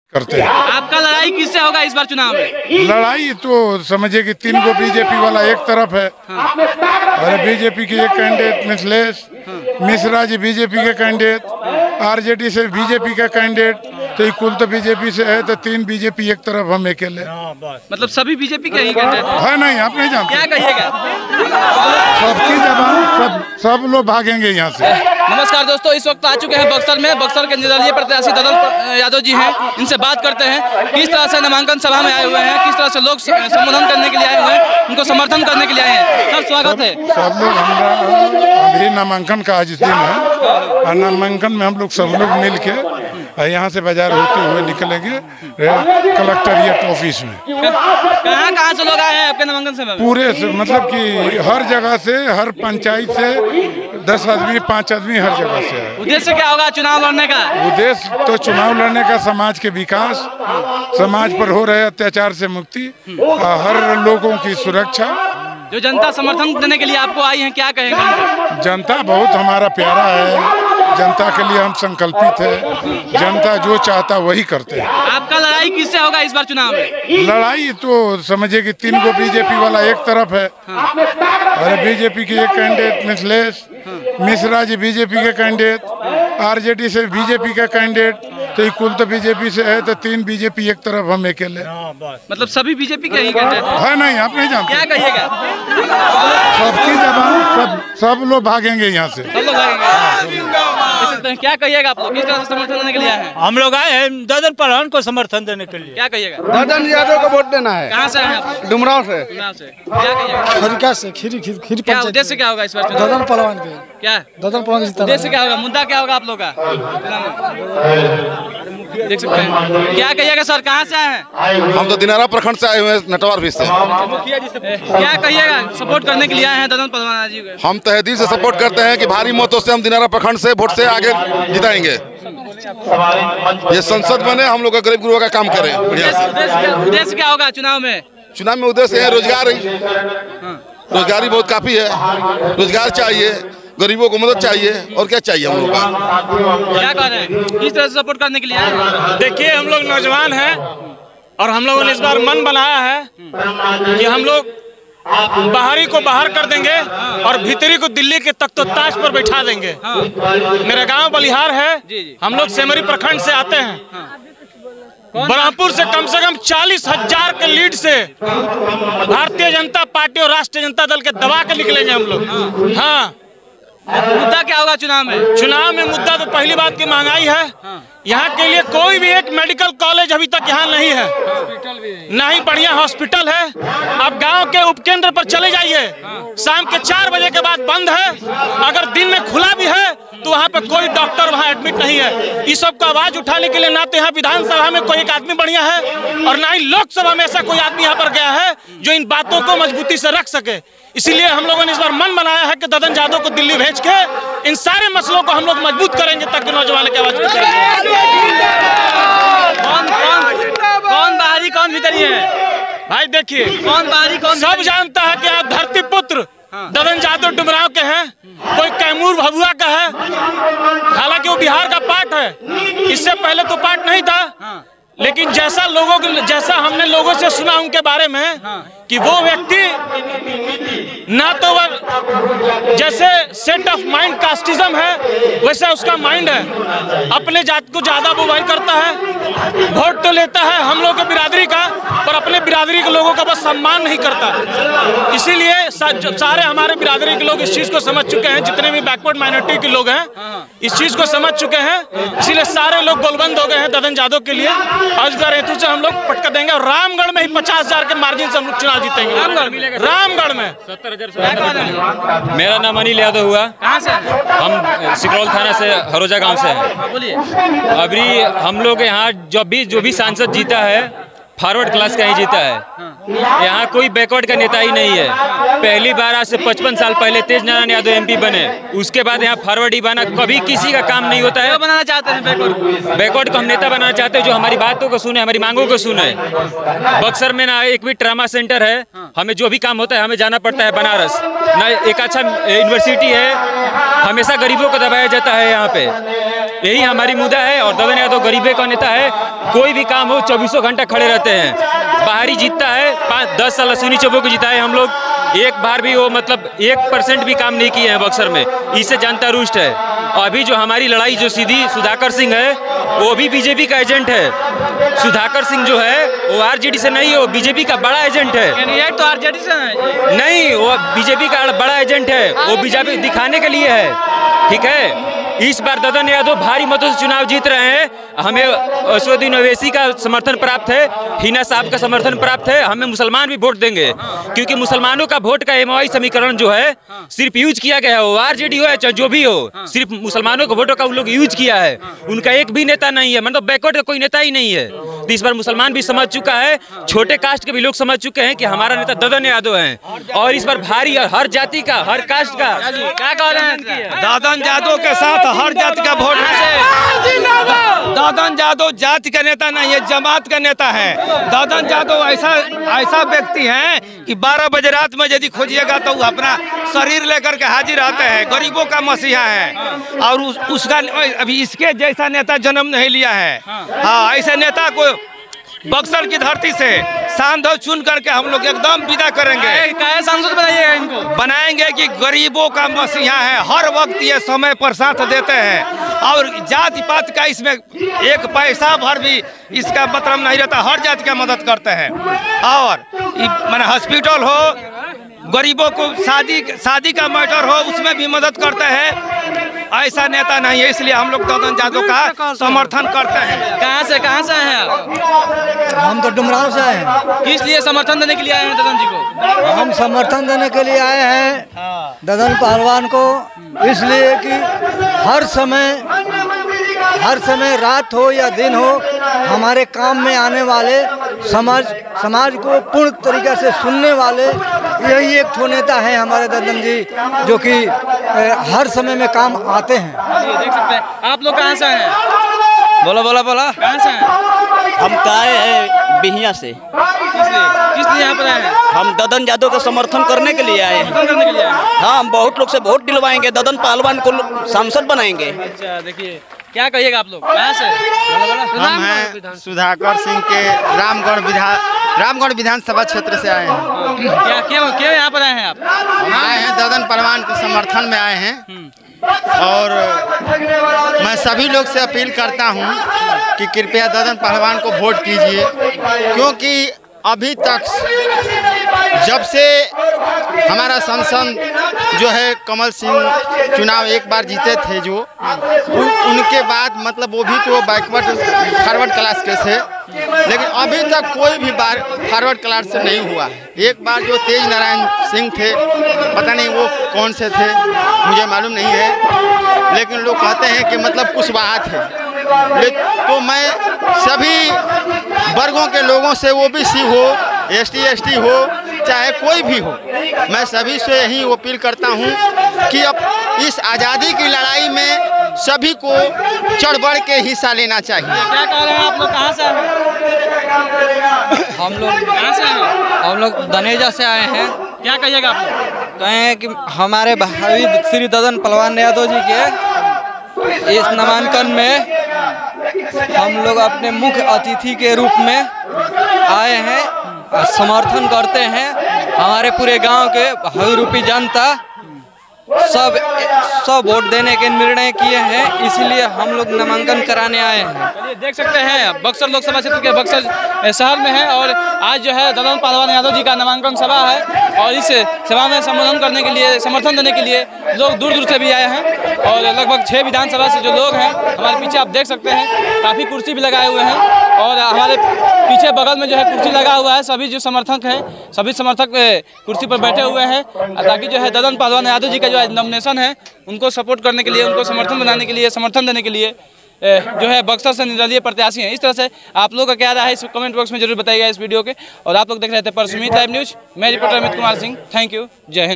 करते हैं। आपका लड़ाई किससे होगा इस बार चुनाव में? लड़ाई तो समझिए कि 3 गो बीजेपी वाला एक तरफ है। अरे बीजेपी के एक कैंडिडेट मिथिलेश मिश्रा जी बीजेपी के कैंडिडेट, आरजेडी से बीजेपी का कैंडिडेट, तो कुल तो बीजेपी से है, तो 3 बीजेपी एक तरफ, हम अकेले। मतलब सभी बीजेपी के ही कैंडिडेट है नहीं, आप नहीं जानते। क्या कहिएगा? सबकी जबान सब लोग भागेंगे यहाँ से। नमस्कार दोस्तों, इस वक्त आ चुके हैं बक्सर में। बक्सर के निर्दलीय प्रत्याशी ददन यादव जी हैं, इनसे बात करते हैं किस तरह से नामांकन सभा में आए हुए हैं, किस तरह से लोग संबोधन करने के लिए आए हुए हैं, उनको समर्थन करने के लिए आए हैं। सर स्वागत है। सब लोग हमारा अभी नामांकन का आज दिन है, और नामांकन में हम लोग सब लोग मिल के यहाँ से बाजार होते हुए निकलेंगे कलेक्टरेट ऑफिस में। कहाँ से लोग आए हैं आपके नामांकन सभा में? पूरे से, मतलब कि हर जगह से, हर पंचायत से 10 आदमी 5 आदमी हर जगह से है। उद्देश्य क्या होगा चुनाव लड़ने का? उद्देश्य तो चुनाव लड़ने का समाज के विकास, समाज पर हो रहे अत्याचार से मुक्ति, हर लोगों की सुरक्षा। जो जनता समर्थन देने के लिए आपको आई है, क्या कहेंगे? जनता बहुत हमारा प्यारा है, जनता के लिए हम संकल्पित है, जनता जो चाहता वही करते हैं। आपका लड़ाई किससे होगा इस बार चुनाव में? लड़ाई तो समझिए कि 3 गो बीजेपी वाला एक तरफ है। अरे बीजेपी के एक कैंडिडेट मिथिलेश मिश्रा जी बीजेपी के कैंडिडेट, आरजेडी से बीजेपी का कैंडिडेट, तो कुल तो बीजेपी से है, तो 3 बीजेपी एक तरफ, हम अकेले। मतलब सभी बीजेपी के ही कैंडिडेट है नहीं, आप नहीं जानते। क्या कहिएगा? सबकी जबान सब लोग भागेंगे यहाँ से। सब लोग भागेंगे। क्या कहिएगा आप लोग, किस तरह से समर्थन देने के लिए आए हैं? हम लोग आए हैं ददन प्रधान को समर्थन देने के लिए। क्या कहिएगा? ददन यादव को वोट देना है। कहाँ से आए हैं आप? डुमराव से। क्या कहिएगा? खरिका से खीरी क्या उद्देश्य क्या होगा इस बार चुनाव? ददन पहलवान के क्या ददन पहलवान के उद्देश्य क्या होगा, मुद्दा क्या होगा आप लोग का? देख सकते हैं। क्या कहिएगा सर, कहाँ से आए हैं? हम तो दिनारा प्रखंड से आए हुए हैं, नटवर भी से। क्या कहिएगा, सपोर्ट करने के लिए आए हैं ददन पहलवान जी को? हम तहे दिल से सपोर्ट करते हैं कि भारी मतों से हम दिनारा प्रखंड से वोट से आगे जिताएंगे। ये संसद बने, हम लोग का गरीब गुरुओं का काम करें बढ़िया से। उद्देश्य क्या होगा चुनाव में? चुनाव में उद्देश्य है रोजगार, रोजगारी बहुत काफी है, रोजगार चाहिए, गरीबों को मदद चाहिए, और क्या चाहिए हम लोग का। क्या कह रहे हैं, किस तरह से सपोर्ट करने के लिए आए हैं? देखिए हम लोग नौजवान हैं और हम लोगों ने इस बार मन बनाया है कि हम लोग बाहरी को बाहर कर देंगे और भीतरी को दिल्ली के तख्तोताज पर बैठा देंगे। मेरा गांव बलिहार है, हम लोग सेमरी प्रखंड से आते हैं। ब्रह्मपुर से कम 40,000 के लीड से भारतीय जनता पार्टी और राष्ट्रीय जनता दल के दबा के निकलेंगे हम लोग। हाँ, मुद्दा क्या होगा चुनाव में? चुनाव में मुद्दा तो पहली बात की महंगाई है। यहाँ के लिए कोई भी एक मेडिकल कॉलेज अभी तक यहाँ नहीं है, ना ही बढ़िया हॉस्पिटल है। आप गांव के उपकेंद्र पर चले जाइए, शाम के 4 बजे के बाद बंद है। अगर दिन में खुला भी है तो वहाँ पे कोई डॉक्टर वहाँ एडमिट नहीं है। इस सब का आवाज उठाने के लिए ना तो यहाँ विधानसभा में कोई एक आदमी बढ़िया है, और ना ही लोकसभा में ऐसा कोई आदमी यहाँ पर गया है जो इन बातों को मजबूती से रख सके। इसीलिए हम लोगों ने इस बार मन बनाया है कि ददन यादव को दिल्ली भेज के इन सारे मसलों को हम लोग मजबूत करेंगे, ताकि नौजवानों की आवाज उठेगी। कौन बाहरी कौन भीतरी है? भाई देखिए, कौन बाहरी कौन? सब जानता है कि आप धरती पुत्र ददन यादव डुमराव के हैं, कोई कैमूर भभुआ का है, हालांकि वो बिहार का पार्ट है, इससे पहले तो पार्ट नहीं था। लेकिन जैसा हमने लोगों से सुना उनके बारे में कि वो व्यक्ति ना तो वह जैसे सेट ऑफ माइंड कास्टिज्म है, वैसा उसका माइंड है। अपने जात को ज्यादा बुवाई करता है, वोट तो लेता है हम लोग के बिरादरी का, पर अपने बिरादरी के लोगों का बस सम्मान नहीं करता। इसीलिए सारे हमारे बिरादरी के लोग इस चीज को समझ चुके हैं, जितने भी बैकवर्ड माइनॉरिटी के लोग हैं इस चीज को समझ चुके हैं। इसीलिए सारे लोग गोलबंद हो गए हैं ददन यादव के लिए। आज हेतु से हम लोग पटका देंगे, और रामगढ़ में ही 50,000 के मार्जिन से हम लोग चुनाव जीतेंगे। रामगढ़ में 70,000। मेरा नाम अनिल यादव हुआ। कहाँ से? हम सिकरौल थाना से हरोजा गांव से हैं। बोलिए। अभी हम लोग यहाँ जो भी सांसद जीता है फॉरवर्ड क्लास का ही जीता है। यहाँ कोई बैकवर्ड का नेता ही नहीं है। पहली बार आज से 55 साल पहले तेज नारायण यादव MP बने, उसके बाद यहाँ फॉरवर्ड ही बना। कभी किसी का काम नहीं होता है। बनाना चाहते हैं बैकवर्ड को हम नेता बनाना चाहते हैं जो हमारी बातों को सुने, हमारी मांगों को सुने। बक्सर में ना एक भी ट्रामा सेंटर है, हमें जो भी काम होता है हमें जाना पड़ता है बनारस। ना एक अच्छा यूनिवर्सिटी है, हमेशा गरीबों को दबाया जाता है यहाँ पे। यही हमारी मुद्दा है। और ददन यादव गरीबे का नेता है, कोई भी काम हो 24 घंटा खड़े रहते हैं। बाहरी जीतता है, 5-10 साल अश्विनी चौबे को जिताए हम लोग, एक बार भी वो मतलब 1% भी काम नहीं किए हैं बक्सर में। इससे जनता रुष्ट है। अभी जो हमारी लड़ाई जो सीधी सुधाकर सिंह है, वो भी बीजेपी का एजेंट है। सुधाकर सिंह जो है वो आरजेडी से नहीं है, वो बीजेपी का बड़ा एजेंट है। कैंडिडेट तो आरजेडी से है नहीं, वो बीजेपी का बड़ा एजेंट है, वो बीजेपी दिखाने के लिए है। ठीक है, इस बार ददन यादव भारी मतों से चुनाव जीत रहे हैं। हमें असदुद्दीन ओवैसी का समर्थन प्राप्त है, हिना साहब का समर्थन प्राप्त है। हमें मुसलमान भी वोट देंगे, क्योंकि मुसलमानों का वोट का एमओआई समीकरण जो है सिर्फ यूज किया गया है। वो आरजेडी हो या चाहे जो भी हो, सिर्फ मुसलमानों के वोटों का उन लोग यूज किया है। उनका एक भी नेता नहीं है, मतलब बैकवर्ड का कोई नेता ही नहीं है। तो इस बार मुसलमान भी समझ चुका है, छोटे कास्ट के भी लोग समझ चुके हैं कि हमारा नेता ददन यादव है। और इस बार भारी हर जाति का, हर कास्ट का क्या कह रहे हैं? ददन यादव के साथ हर जाति का वोट है। ददन यादव जाति का नेता नहीं है, जमात का नेता है। ददन यादव ऐसा व्यक्ति है कि 12 बजे रात में यदि खोजिएगा तो वो अपना शरीर लेकर के हाजिर रहते हैं। गरीबों का मसीहा है और उसका अभी इसके जैसा नेता जन्म नहीं लिया है। हाँ, ऐसे नेता को बक्सर की धरती से सांसद चुन करके हम लोग एकदम विदा करेंगे। क्या सांसद बनाइएगा इनको? बनाएंगे कि गरीबों का मसीहा है, हर वक्त ये समय पर साथ देते हैं और जाति पात का इसमें एक पैसा भर भी इसका मतलब नहीं रहता, हर जाति का मदद करते हैं। और माने हॉस्पिटल हो, गरीबों को शादी का मैटर हो, उसमें भी मदद करते हैं। ऐसा नेता नहीं है, इसलिए हम लोग ददन यादव का समर्थन करते हैं। कहाँ से हैं आप? हम तो डुमराव से हैं। किस लिए समर्थन देने के लिए आए हैं ददन जी को? हम समर्थन देने के लिए आए हैं ददन पहलवान को, इसलिए कि हर समय रात हो या दिन हो, हमारे काम में आने वाले, समाज को पूर्ण तरीके से सुनने वाले यही एक ठो नेता है हमारे ददन जी, जो कि हर समय में काम आते हैं। ये देख सकते हैं। आप लोग कहाँ से हैं? बोला कहाँ से हैं? हम आए हैं बिहिया से। किस लिए यहाँ पर आए हैं? हम ददन यादव का समर्थन करने के लिए आए हैं। समर्थन करने के लिए आए हैं? हाँ, हम बहुत लोग से वोट दिलवाएंगे, ददन पहलवान को सांसद बनाएंगे। अच्छा, देखिए क्या कहिएगा आप लोग? कहाँ से? हम हैं सुधाकर सिंह के रामगढ़ विधानसभा क्षेत्र से आए हैं। क्यों यहाँ पर आए हैं आप? हम आए हैं ददन पहलवान के समर्थन में आए हैं और मैं सभी लोग से अपील करता हूं कि कृपया ददन पहलवान को वोट कीजिए, क्योंकि अभी तक जब से हमारा सांसद जो है कमल सिंह चुनाव एक बार जीते थे, जो उनके बाद मतलब वो भी तो फॉरवर्ड क्लास के थे, लेकिन अभी तक कोई भी बार फॉरवर्ड क्लास से नहीं हुआ है। एक बार जो तेज नारायण सिंह थे, पता नहीं वो कौन से थे, मुझे मालूम नहीं है, लेकिन लोग कहते हैं कि मतलब कुशवाहा थे। तो मैं सभी वर्गों के लोगों से, वो ओबीसी हो, ST हो, चाहे कोई भी हो, मैं सभी से यही अपील करता हूं कि अब इस आज़ादी की लड़ाई में सभी को चढ़ बढ़ के हिस्सा लेना चाहिए। क्या कह रहे हैं आप लोग? कहाँ से हैं? हम लोग कहाँ से हैं? हम लोग दनेजा से आए हैं। क्या कहिएगा आप लोग? कहें कि हमारे भाई श्री ददन पहलवान यादव जी के इस नामांकन में हम लोग अपने मुख्य अतिथि के रूप में आए हैं, समर्थन करते हैं। हमारे पूरे गांव के भाई रूपी जनता सब वोट देने के निर्णय किए हैं, इसलिए हम लोग नामांकन कराने आए हैं। चलिए देख सकते हैं बक्सर लोकसभा क्षेत्र के बक्सर शहर में है और आज जो है ददन पहलवान यादव जी का नामांकन सभा है और इस सभा में संबोधन करने के लिए, समर्थन देने के लिए लोग दूर दूर से भी आए हैं और लगभग 6 विधानसभा से जो लोग हैं, हमारे पीछे आप देख सकते हैं काफ़ी कुर्सी भी लगाए हुए हैं और हमारे पीछे बगल में जो है कुर्सी लगा हुआ है। सभी जो समर्थक हैं, सभी समर्थक कुर्सी पर बैठे हुए हैं ताकि जो है ददन पहलवान यादव जी का जो नॉमिनेशन है उनको सपोर्ट करने के लिए, उनको समर्थन बनाने के लिए, समर्थन देने के लिए जो है बक्सर से निर्दलीय प्रत्याशी हैं। इस तरह से आप लोगों का क्या राय है इस कमेंट बॉक्स में जरूर बताइएगा इस वीडियो के। और आप लोग देख रहे थे परसुमित लाइव न्यूज, मैं reporter Amit Kumar Singh. Thank you, जय हिंद।